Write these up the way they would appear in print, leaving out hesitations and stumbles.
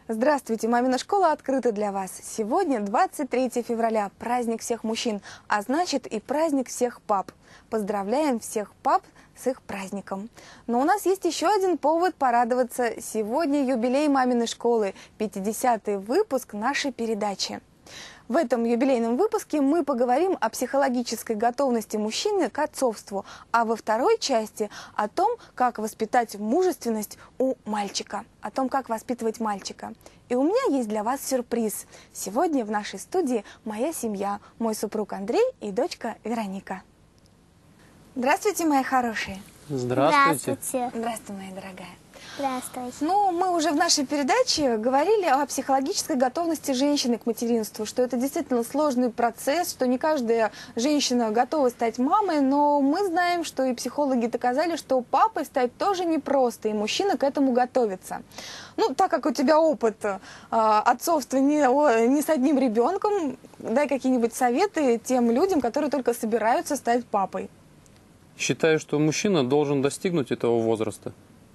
Здравствуйте, мамина школа открыта для вас. Сегодня 23 февраля, праздник всех мужчин, а значит и праздник всех пап. Поздравляем всех пап с их праздником. Но у нас есть еще один повод порадоваться. Сегодня юбилей маминой школы, 50-й выпуск нашей передачи. В этом юбилейном выпуске мы поговорим о психологической готовности мужчины к отцовству, а во второй части о том, как воспитать мужественность у мальчика, о том, как воспитывать мальчика. И у меня есть для вас сюрприз. Сегодня в нашей студии моя семья, мой супруг Андрей и дочка Вероника. Здравствуйте, мои хорошие. Здравствуйте. Здравствуй, моя дорогая. Здравствуйте. Ну, мы уже в нашей передаче говорили о психологической готовности женщины к материнству, что это действительно сложный процесс, что не каждая женщина готова стать мамой, но мы знаем, что и психологи доказали, что папой стать тоже непросто, и мужчина к этому готовится. Ну, так как у тебя опыт отцовства не с одним ребенком, дай какие-нибудь советы тем людям, которые только собираются стать папой. Считаю, что мужчина должен достигнуть этого возраста.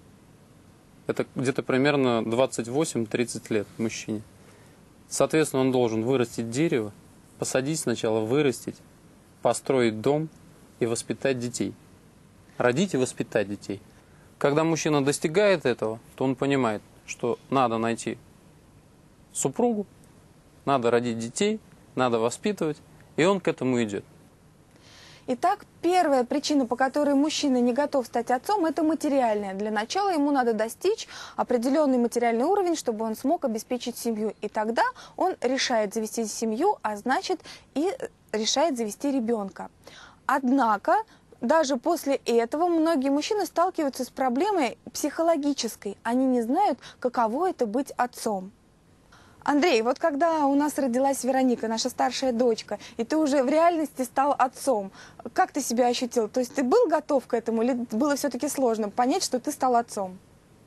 Это где-то примерно 28-30 лет мужчине. Соответственно, он должен вырастить дерево, посадить сначала, вырастить, построить дом и воспитать детей. Родить и воспитать детей. Когда мужчина достигает этого, то он понимает, что надо найти супругу, надо родить детей, надо воспитывать, и он к этому идет. Итак, первая причина, по которой мужчина не готов стать отцом, это материальная. Для начала ему надо достичь определенный материальный уровень, чтобы он смог обеспечить семью. И тогда он решает завести семью, а значит и решает завести ребенка. Однако, даже после этого многие мужчины сталкиваются с проблемой психологической. Они не знают, каково это быть отцом. Андрей, вот когда у нас родилась Вероника, наша старшая дочка, и ты уже в реальности стал отцом, как ты себя ощутил? То есть ты был готов к этому или было все-таки сложно понять, что ты стал отцом?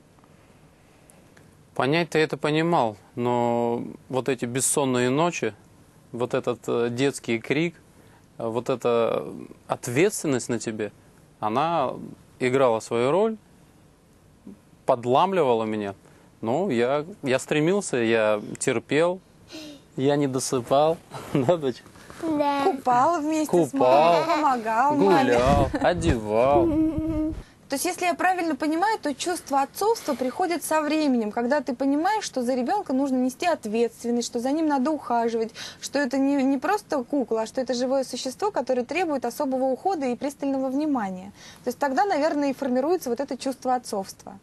Понять-то я это понимал, но вот эти бессонные ночи, вот этот детский крик, вот эта ответственность на тебе, она играла свою роль, подламливала меня. Ну, я стремился, я терпел, я не досыпал, да, дочь? Да. Купал вместе с мамой, помогал маме. Гулял, одевал. То есть, если я правильно понимаю, то чувство отцовства приходит со временем, когда ты понимаешь, что за ребенка нужно нести ответственность, что за ним надо ухаживать, что это не просто кукла, а что это живое существо, которое требует особого ухода и пристального внимания. То есть тогда, наверное, и формируется вот это чувство отцовства.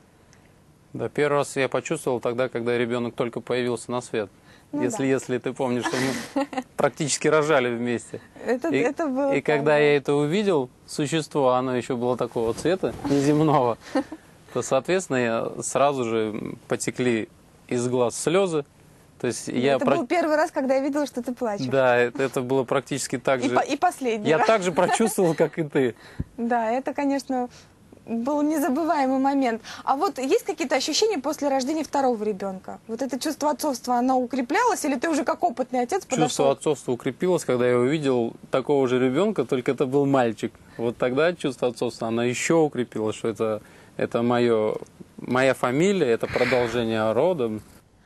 Да, первый раз я почувствовал тогда, когда ребенок только появился на свет. Ну если ты помнишь, что мы практически рожали вместе. Это было. И когда я это увидел, существо, оно еще было такого цвета, неземного, то, соответственно, сразу же потекли из глаз слезы. То есть это был первый раз, когда я видела, что ты плачешь. Да, это было практически так же. И последний Я раз. так же прочувствовал, как и ты. Да, это, конечно, был незабываемый момент. А вот есть какие-то ощущения после рождения второго ребенка? Вот это чувство отцовства, оно укреплялось, или ты уже как опытный отец подошел? Чувство отцовства укрепилось, когда я увидел такого же ребенка, только это был мальчик. Вот тогда чувство отцовства, оно еще укрепилось, что это моя фамилия, это продолжение рода.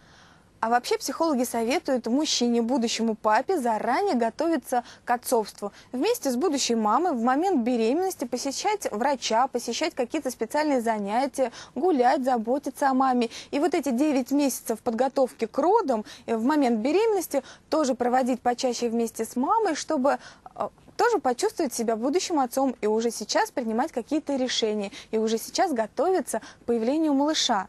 А вообще психологи советуют мужчине, будущему папе, заранее готовиться к отцовству. Вместе с будущей мамой в момент беременности посещать врача, посещать какие-то специальные занятия, гулять, заботиться о маме. И вот эти 9 месяцев подготовки к родам в момент беременности тоже проводить почаще вместе с мамой, чтобы тоже почувствовать себя будущим отцом и уже сейчас принимать какие-то решения, и уже сейчас готовиться к появлению малыша.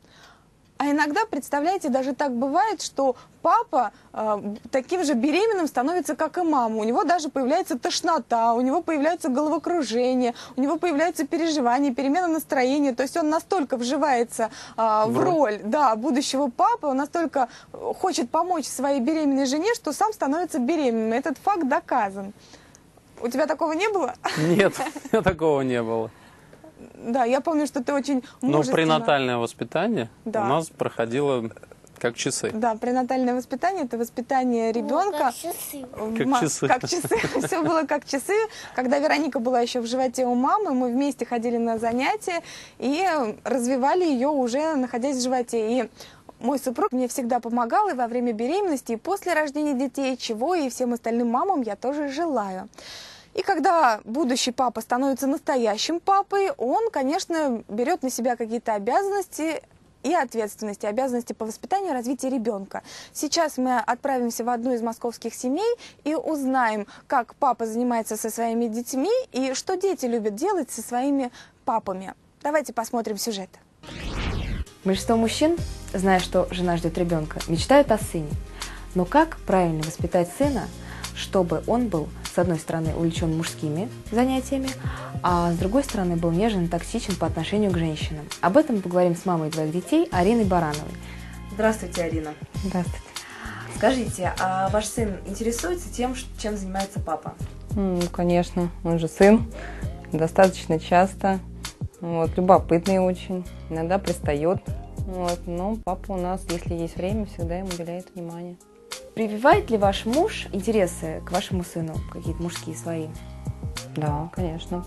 А иногда, представляете, даже так бывает, что папа таким же беременным становится, как и мама. У него даже появляется тошнота, у него появляется головокружение, у него появляются переживания, перемена настроения. То есть он настолько вживается в роль будущего папы, он настолько хочет помочь своей беременной жене, что сам становится беременным. Этот факт доказан. У тебя такого не было? Нет, такого не было. Да, я помню, что ты очень мужественно. Но пренатальное воспитание у нас проходило как часы. Да, пренатальное воспитание – это воспитание ребенка. Как часы. Как часы. Как часы. Все было как часы. Когда Вероника была еще в животе у мамы, мы вместе ходили на занятия и развивали ее уже находясь в животе. И Мой супруг мне всегда помогал и во время беременности, и после рождения детей, чего и всем остальным мамам я тоже желаю. И когда будущий папа становится настоящим папой, он, конечно, берет на себя какие-то обязанности и ответственности, обязанности по воспитанию и развитию ребенка. Сейчас мы отправимся в одну из московских семей и узнаем, как папа занимается со своими детьми и что дети любят делать со своими папами. Давайте посмотрим сюжет. Большинство мужчин, зная, что жена ждет ребенка, мечтают о сыне. Но как правильно воспитать сына, чтобы он был, с одной стороны, увлечен мужскими занятиями, а с другой стороны, был нежен и токсичен по отношению к женщинам? Об этом поговорим с мамой двоих детей Ариной Барановой. Здравствуйте, Арина. Здравствуйте. Скажите, а ваш сын интересуется тем, чем занимается папа? Конечно, он же сын, достаточно часто, любопытный очень, иногда пристает, но папа у нас, если есть время, всегда ему уделяет внимание. Прививает ли ваш муж интересы к вашему сыну, какие-то мужские свои? Да, конечно.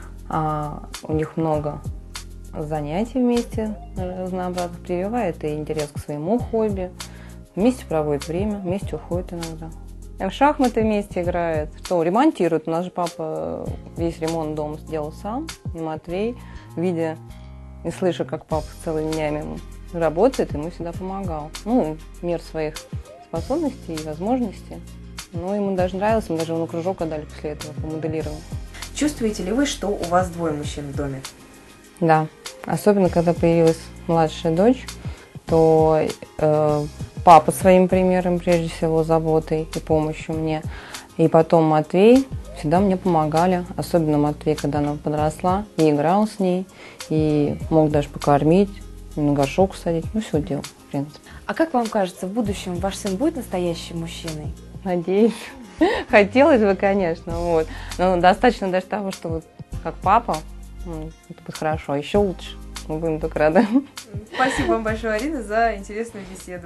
У них много занятий вместе разнообразных, прививает и интерес к своему хобби, вместе проводит время, вместе уходит иногда. В шахматы вместе играет, ремонтирует. У нас же папа весь ремонт дома сделал сам, и Матвей, видя и слыша, как папа целыми днями работает, ему всегда помогал. В меру своих способностей и возможностей. Ему даже нравилось, мы даже ему кружок отдали после этого по моделированию. Чувствуете ли вы, что у вас двое мужчин в доме? Да, особенно когда появилась младшая дочь, то папа своим примером, прежде всего, заботой и помощью мне, и потом Матвей всегда мне помогали, особенно Матвей, когда она подросла, и играл с ней, и мог даже покормить, на горшок садить, все делал, в принципе. А как вам кажется, в будущем ваш сын будет настоящим мужчиной? Надеюсь. Хотелось бы, конечно, но достаточно даже того, что как папа, это будет хорошо, еще лучше. Мы будем только рады. Спасибо вам большое, Арина, за интересную беседу.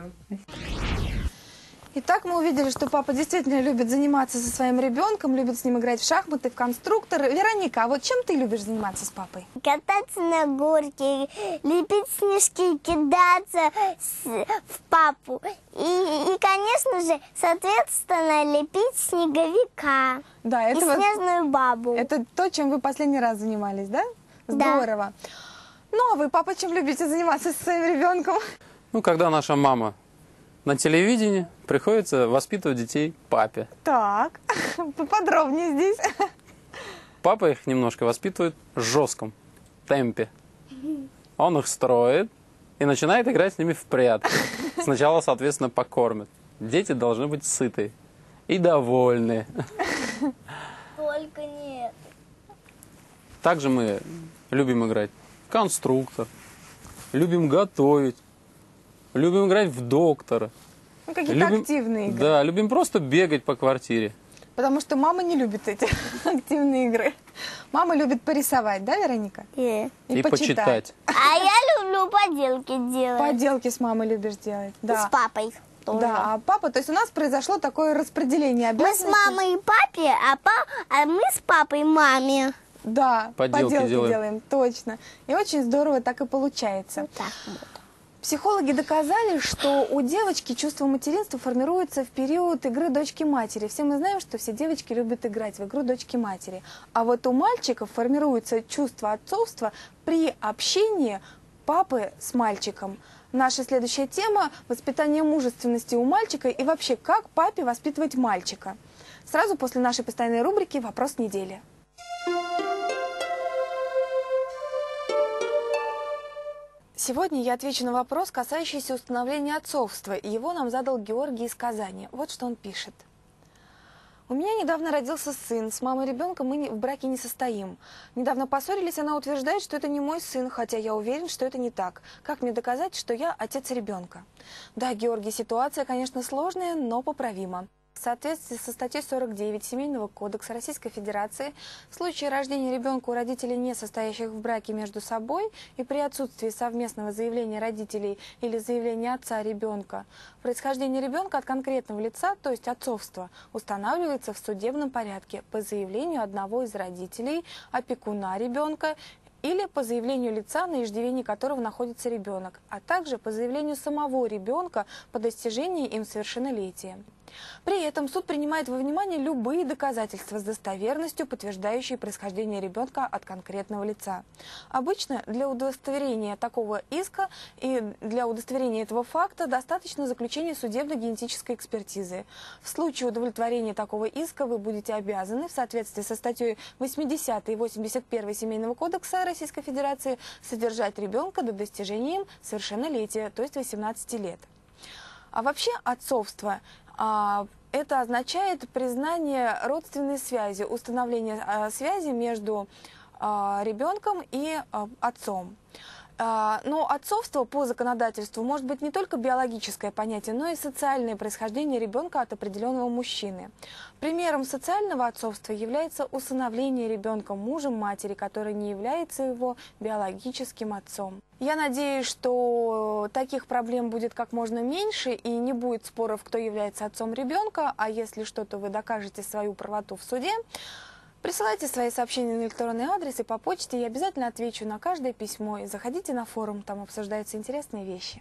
Итак, мы увидели, что папа действительно любит заниматься со своим ребенком, любит с ним играть в шахматы, в конструктор. Вероника, а чем ты любишь заниматься с папой? Кататься на горке, лепить снежки, кидаться в папу. И, конечно же, соответственно, лепить снеговика Да, и снежную бабу. Это то, чем вы последний раз занимались, да? Да. Здорово. Ну, а вы, папа, чем любите заниматься со своим ребенком? Когда наша мама на телевидении, приходится воспитывать детей папе. Так, поподробнее здесь. Папа их немножко воспитывает в жестком темпе. Он их строит и начинает играть с ними в прятки. Сначала, соответственно, покормит. Дети должны быть сытые и довольны. Только нет. Также мы любим играть в конструктор, любим готовить, любим играть в доктора. Какие-то активные игры. Да, любим просто бегать по квартире. Потому что мама не любит эти активные игры. Мама любит порисовать, да, Вероника? И почитать. А я люблю поделки делать. Поделки с мамой любишь делать. Да. С папой тоже. Да, а папа, то есть у нас произошло такое распределение Мы с обязанностей. мамой и папе, а мы с папой маме. Да, Поделки делаем, точно. И очень здорово так и получается. Вот так вот. Психологи доказали, что у девочки чувство материнства формируется в период игры дочки-матери. Все мы знаем, что все девочки любят играть в игру дочки-матери. А вот у мальчиков формируется чувство отцовства при общении папы с мальчиком. Наша следующая тема – воспитание мужественности у мальчика и вообще, как папе воспитывать мальчика. Сразу после нашей постоянной рубрики «Вопрос недели». Сегодня я отвечу на вопрос, касающийся установления отцовства, и его нам задал Георгий из Казани. Вот что он пишет. У меня недавно родился сын, с мамой ребенка мы в браке не состоим. Недавно поссорились, она утверждает, что это не мой сын, хотя я уверен, что это не так. Как мне доказать, что я отец ребенка? Да, Георгий, ситуация, конечно, сложная, но поправима. В соответствии со статьей 49 Семейного кодекса Российской Федерации, в случае рождения ребенка у родителей, не состоящих в браке между собой, и при отсутствии совместного заявления родителей или заявления отца ребенка, происхождение ребенка от конкретного лица, то есть отцовство, устанавливается в судебном порядке по заявлению одного из родителей, опекуна ребенка или по заявлению лица, на иждивении которого находится ребенок, а также по заявлению самого ребенка по достижении им совершеннолетия. При этом суд принимает во внимание любые доказательства с достоверностью, подтверждающие происхождение ребенка от конкретного лица. Обычно для удостоверения такого иска и для удостоверения этого факта достаточно заключения судебно-генетической экспертизы. В случае удовлетворения такого иска вы будете обязаны в соответствии со статьей 80 и 81 Семейного кодекса Российской Федерации содержать ребенка до достижения им совершеннолетия, то есть 18 лет. А вообще отцовство это означает признание родственной связи, установление связи между ребенком и отцом. Но отцовство по законодательству может быть не только биологическое понятие, но и социальное происхождение ребенка от определенного мужчины. Примером социального отцовства является усыновление ребенка мужем матери, который не является его биологическим отцом. Я надеюсь, что таких проблем будет как можно меньше и не будет споров, кто является отцом ребенка, а если что-то вы докажете свою правоту в суде, присылайте свои сообщения на электронный адрес и по почте, я обязательно отвечу на каждое письмо. И заходите на форум, там обсуждаются интересные вещи.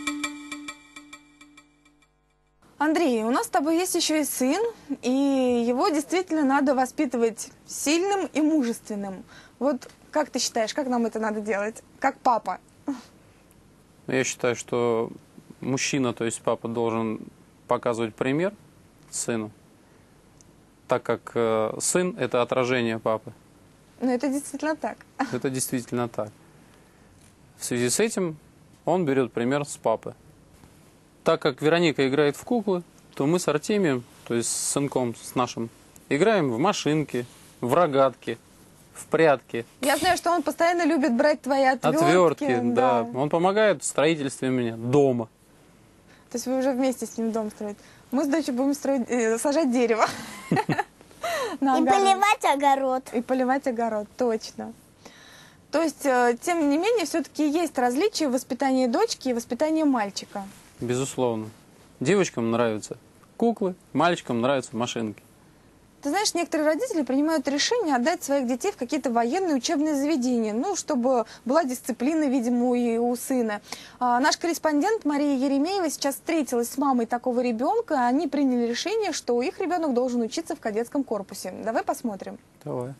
Андрей, у нас с тобой есть еще и сын, и его действительно надо воспитывать сильным и мужественным. Вот как ты считаешь, как нам это надо делать, как папа? Я считаю, что мужчина, то есть папа, должен показывать пример сыну, так как сын – это отражение папы. Ну, это действительно так. Это действительно так. В связи с этим он берет пример с папы. Так как Вероника играет в куклы, то мы с Артемием, то есть с сынком, с нашим, играем в машинки, в рогатки, в прятки. Я знаю, что он постоянно любит брать твои отвертки. Отвертки, да. Он помогает в строительстве меня дома. То есть вы уже вместе с ним дом строите. Мы с дочерью будем сажать дерево. И поливать огород. И поливать огород, точно. То есть, тем не менее, все-таки есть различия в воспитании дочки и воспитании мальчика. Безусловно. Девочкам нравятся куклы, мальчикам нравятся машинки. Ты знаешь, некоторые родители принимают решение отдать своих детей в какие-то военные учебные заведения, ну, чтобы была дисциплина, видимо, и у сына. Наш корреспондент Мария Еремеева сейчас встретилась с мамой такого ребенка. Они приняли решение, что их ребенок должен учиться в кадетском корпусе. Давай посмотрим. Давай.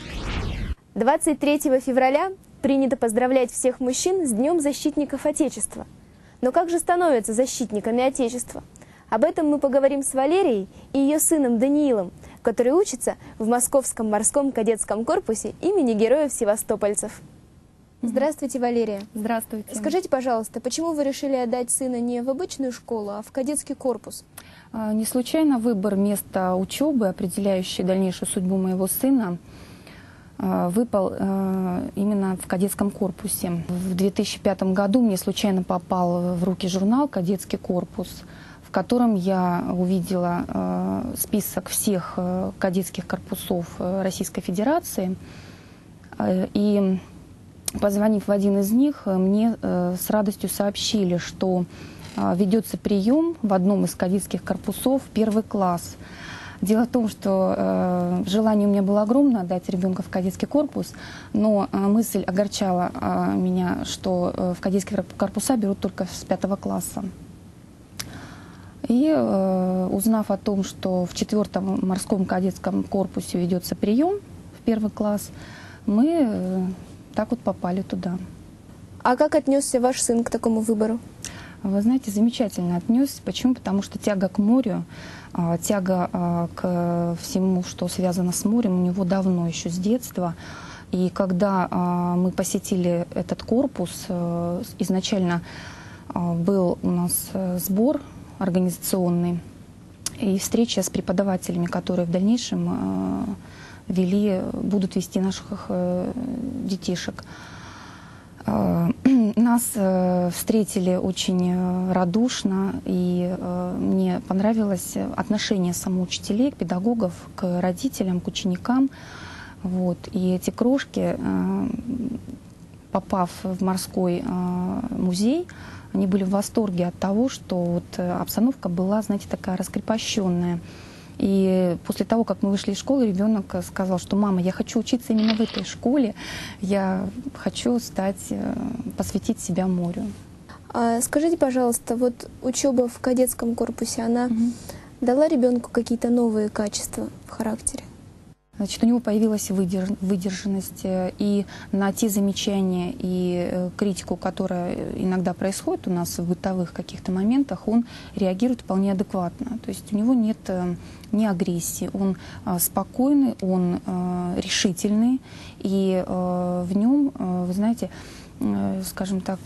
23 февраля принято поздравлять всех мужчин с Днем защитников Отечества. Но как же становятся защитниками Отечества? Об этом мы поговорим с Валерией и ее сыном Даниилом, который учится в Московском морском кадетском корпусе имени героев-севастопольцев. Здравствуйте, Валерия. Здравствуйте. Скажите, пожалуйста, почему вы решили отдать сына не в обычную школу, а в кадетский корпус? Не случайно выбор места учебы, определяющий дальнейшую судьбу моего сына, выпал именно в кадетском корпусе. В 2005 году мне случайно попал в руки журнал «Кадетский корпус», в котором я увидела список всех кадетских корпусов Российской Федерации. И, позвонив в один из них, мне с радостью сообщили, что ведется прием в одном из кадетских корпусов в 1 класс. Дело в том, что желание у меня было огромное отдать ребенка в кадетский корпус, но мысль огорчала меня, что в кадетские корпуса берут только с 5 класса. И узнав о том, что в 4-м морском кадетском корпусе ведется прием в 1 класс, мы так вот попали туда. А как отнесся ваш сын к такому выбору? Вы знаете, замечательно отнесся. Почему? Потому что тяга к морю, тяга к всему, что связано с морем, у него давно, еще с детства. И когда мы посетили этот корпус, изначально был у нас сбор организационный и встреча с преподавателями, которые в дальнейшем будут вести наших детишек. Нас встретили очень радушно, и мне понравилось отношение самоучителей, педагогов к родителям, к ученикам. Вот. И эти крошки, попав в морской музей, они были в восторге от того, что вот обстановка была, знаете, такая раскрепощенная. И после того, как мы вышли из школы, ребенок сказал, что мама, я хочу учиться именно в этой школе, я хочу посвятить себя морю. Скажите, пожалуйста, вот учеба в кадетском корпусе, она дала ребенку какие-то новые качества в характере? Значит, у него появилась выдержанность, и на те замечания и критику, которая иногда происходит у нас в бытовых каких-то моментах, он реагирует вполне адекватно. То есть у него нет ни агрессии, он спокойный, он решительный, и в нем, вы знаете, скажем так,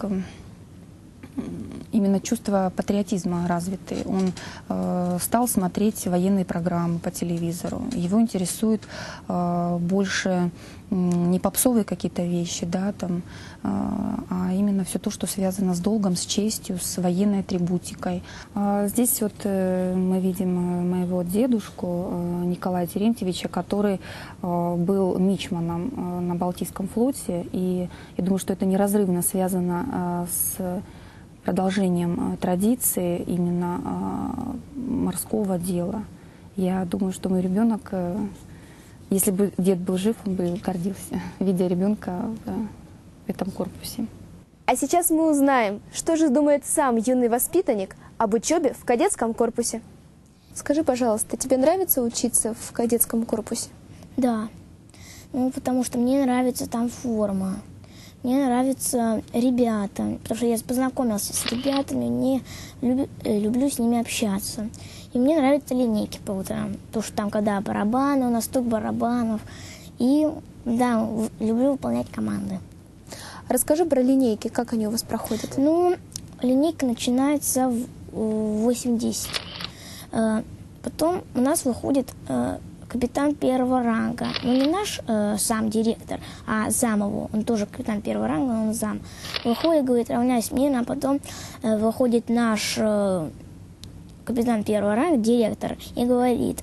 именно чувство патриотизма развиты. Он стал смотреть военные программы по телевизору. Его интересуют больше не попсовые какие-то вещи, да, там, а именно все то, что связано с долгом, с честью, с военной атрибутикой. Здесь вот мы видим моего дедушку Николая Терентьевича, который был мичманом на Балтийском флоте, и я думаю, что это неразрывно связано с продолжением традиции именно морского дела. Я думаю, что мой ребенок, если бы дед был жив, он бы гордился, видя ребенка в этом корпусе. А сейчас мы узнаем, что же думает сам юный воспитанник об учебе в кадетском корпусе. Скажи, пожалуйста, тебе нравится учиться в кадетском корпусе? Да, ну потому что мне нравится там форма. Мне нравятся ребята, потому что я познакомился с ребятами, мне люблю с ними общаться. И мне нравятся линейки по утрам, потому что там, когда барабаны, у нас стук барабанов. И, да, люблю выполнять команды. Расскажи про линейки, как они у вас проходят? Ну, линейка начинается в 8-10. Потом у нас выходит капитан первого ранга. Ну, не наш сам директор, а зам его. Он тоже капитан первого ранга, он зам. Выходит, говорит, равняйся смирно, а потом выходит наш капитан первого ранга, директор, и говорит,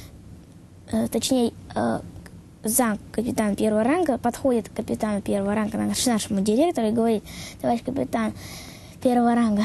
точнее, зам капитана первого ранга подходит к капитану первого ранга, нашему директору, и говорит, товарищ капитан первого ранга,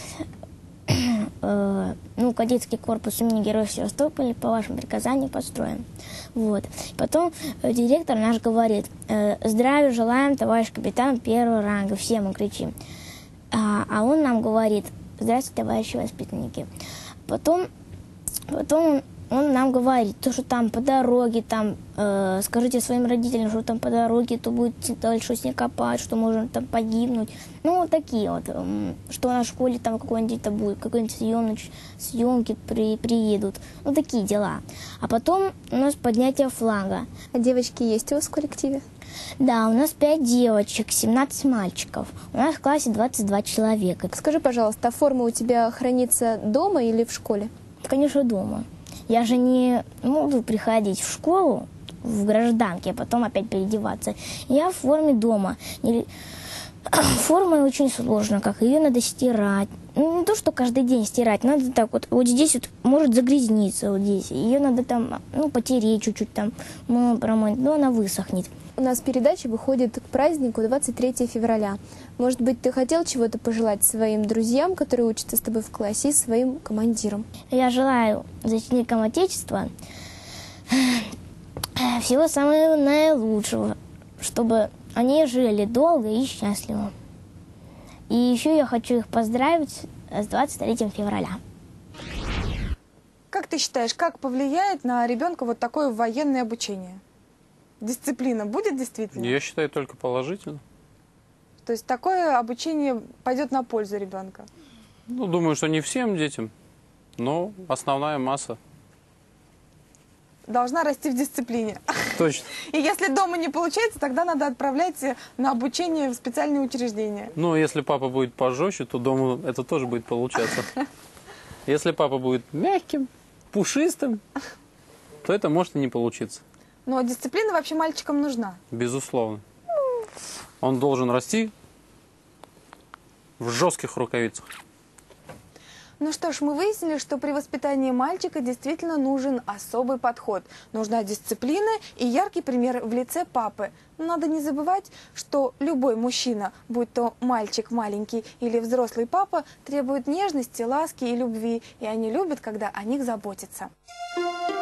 ну, кадетский корпус имени Героев Севастополя по вашему приказанию построен. Вот. Потом директор наш говорит, здравия желаем, товарищ капитан первого ранга. Все мы кричим. А он нам говорит, здравствуйте, товарищи воспитанники. Потом он нам говорит, то, что там по дороге, там, скажите своим родителям, что там по дороге, то будет большой снегопад, что можно там погибнуть. Ну, вот такие вот, что на школе там какой-нибудь будет, какой-нибудь съемки приедут. Ну, такие дела. А потом у нас поднятие флага. А девочки есть у вас в коллективе? Да, у нас 5 девочек, 17 мальчиков. У нас в классе 22 человека. Скажи, пожалуйста, а форма у тебя хранится дома или в школе? Конечно, дома. Я же не буду приходить в школу в гражданке, а потом опять переодеваться. Я в форме дома. Форма очень сложная, как ее надо стирать. Ну, не то, что каждый день стирать, надо так вот здесь вот может загрязниться, вот здесь. Ее надо там, потереть чуть-чуть, там, промыть, но она высохнет. У нас передача выходит к празднику 23 февраля. Может быть, ты хотел чего-то пожелать своим друзьям, которые учатся с тобой в классе, и своим командирам? Я желаю защитникам Отечества всего самого наилучшего, чтобы они жили долго и счастливо. И еще я хочу их поздравить с 23 февраля. Как ты считаешь, как повлияет на ребенка вот такое военное обучение? Дисциплина будет действительно? Я считаю, только положительно. То есть такое обучение пойдет на пользу ребенка? Ну, думаю, что не всем детям, но основная масса. Должна расти в дисциплине. Точно. И если дома не получается, тогда надо отправлять на обучение в специальные учреждения. Ну, если папа будет пожестче, то дома это тоже будет получаться. Если папа будет мягким, пушистым, то это может и не получиться. Но дисциплина вообще мальчикам нужна. Безусловно. Он должен расти в жестких рукавицах. Ну что ж, мы выяснили, что при воспитании мальчика действительно нужен особый подход. Нужна дисциплина и яркий пример в лице папы. Но надо не забывать, что любой мужчина, будь то мальчик маленький или взрослый папа, требует нежности, ласки и любви. И они любят, когда о них заботятся.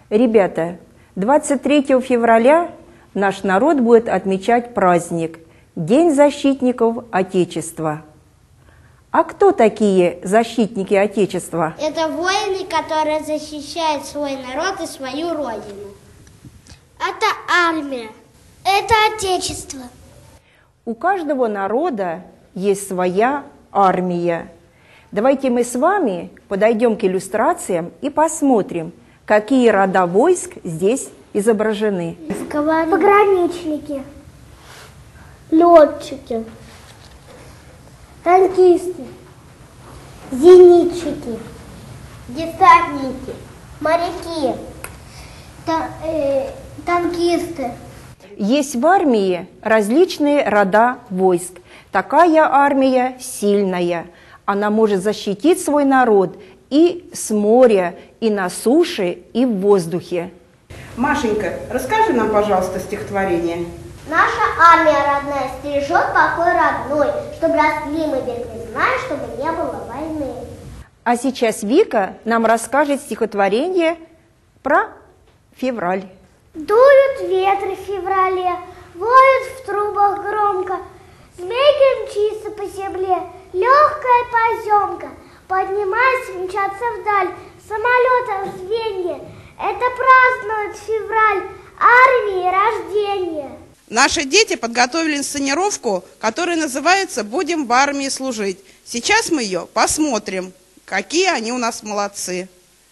Ребята, 23 февраля наш народ будет отмечать праздник День защитников Отечества. А кто такие защитники Отечества? Это воины, которые защищают свой народ и свою родину. Это армия. Это Отечество. У каждого народа есть своя армия. Давайте мы с вами подойдем к иллюстрациям и посмотрим, какие рода войск здесь изображены. Пограничники, летчики, танкисты, зенитчики, десантники, моряки, танкисты. Есть в армии различные рода войск. Такая армия сильная. Она может защитить свой народ и с моря, и на суше, и в воздухе. Машенька, расскажи нам, пожалуйста, стихотворение. Наша армия родная стережет покой родной, чтобы росли мы без зная, чтобы не было войны. А сейчас Вика нам расскажет стихотворение про февраль. Дуют ветры в феврале, воют в трубах громко, змейки мчится по земле, легкая поземка, поднимаясь, мчатся вдаль, самолетом звенья. Это празднуют февраль армии рождения. Наши дети подготовили инсценировку, которая называется «Будем в армии служить». Сейчас мы ее посмотрим, какие они у нас молодцы.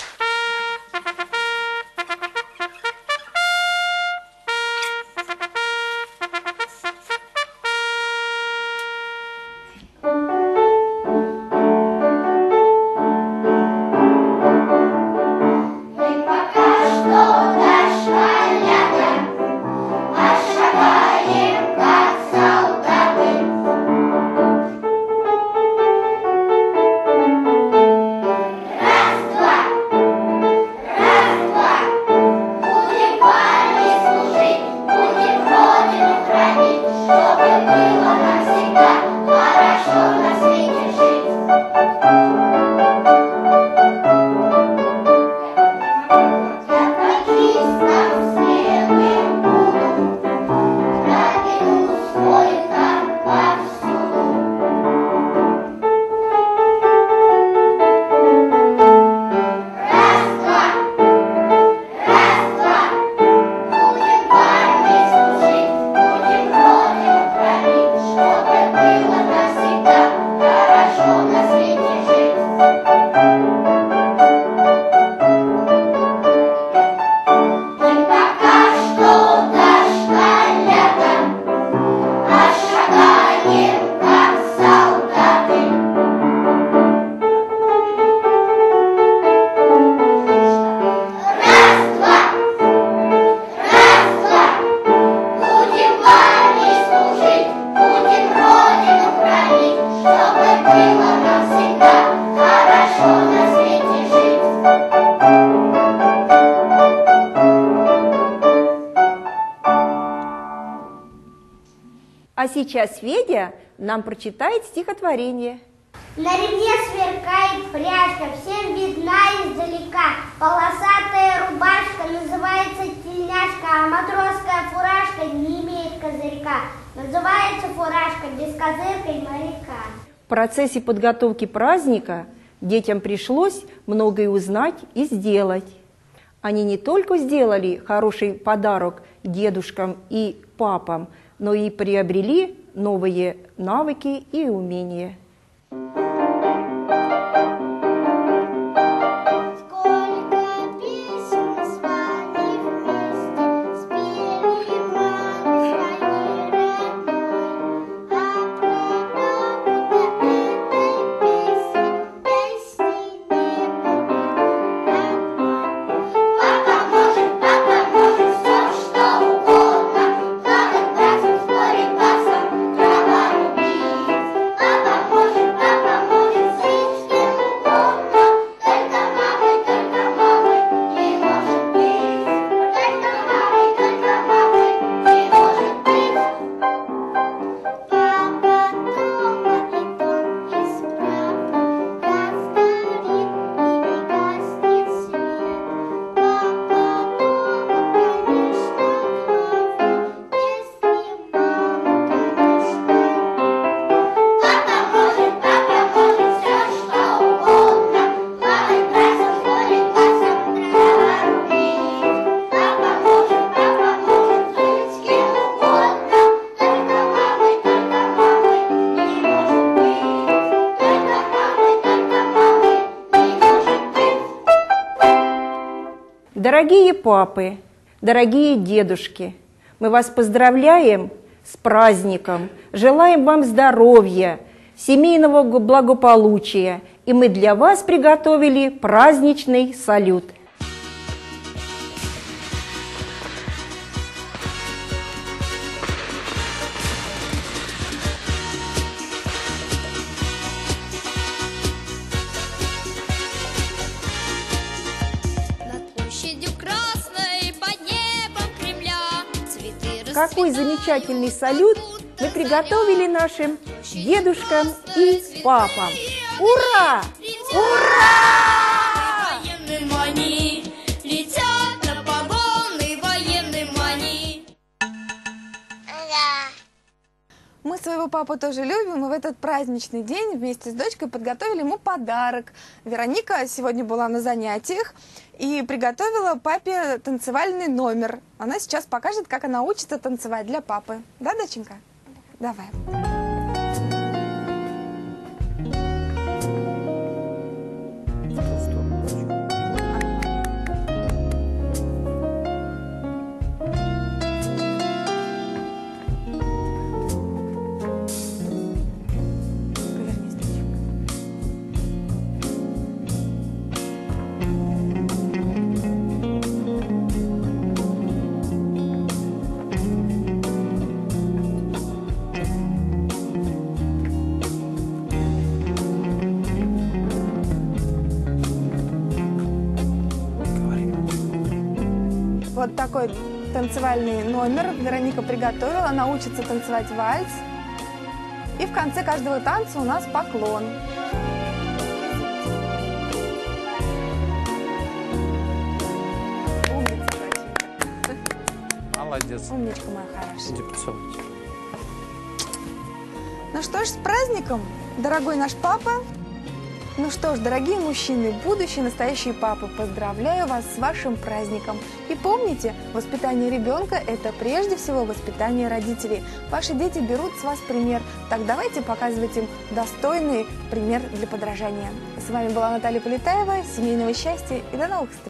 А сейчас Федя нам прочитает стихотворение. На ремне сверкает пряжка, всем видна издалека. Полосатая рубашка называется тельняшка, а матросская фуражка не имеет козырька. Называется фуражка бескозыркой моряка. В процессе подготовки праздника детям пришлось многое узнать и сделать. Они не только сделали хороший подарок дедушкам и папам, но и приобрели новые навыки и умения. Папа может Дорогие папы, дорогие дедушки, мы вас поздравляем с праздником, желаем вам здоровья, семейного благополучия, и мы для вас приготовили праздничный салют. Какой замечательный салют мы приготовили нашим дедушкам и папам. Ура! Ура! Они летят на погоны военным они. Мы своего папу тоже любим, и в этот праздничный день вместе с дочкой подготовили ему подарок. Вероника сегодня была на занятиях и приготовила папе танцевальный номер. Она сейчас покажет, как она учится танцевать для папы. Да, доченька? Давай. Вот такой танцевальный номер Вероника приготовила. Она учится танцевать вальс. И в конце каждого танца у нас поклон. Умница, доченька. Молодец. Умничка моя хорошая. Иди поцелуйте. Ну что ж, с праздником, дорогой наш папа. Ну что ж, дорогие мужчины, будущие настоящие папы, поздравляю вас с вашим праздником. И помните, воспитание ребенка – это прежде всего воспитание родителей. Ваши дети берут с вас пример, так давайте показывать им достойный пример для подражания. С вами была Наталья Полетаева, семейного счастья и до новых встреч!